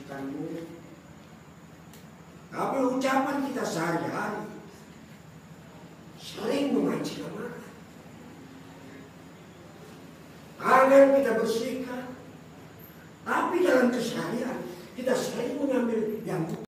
bukan mulut. Tapi ucapan kita sehari-hari sering memancing amarah. Kadang kita bersikap, tapi dalam keseharian kita sering mengambil yang